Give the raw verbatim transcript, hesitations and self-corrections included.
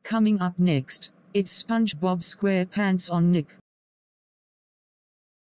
Coming up next, it's SpongeBob SquarePants on Nick.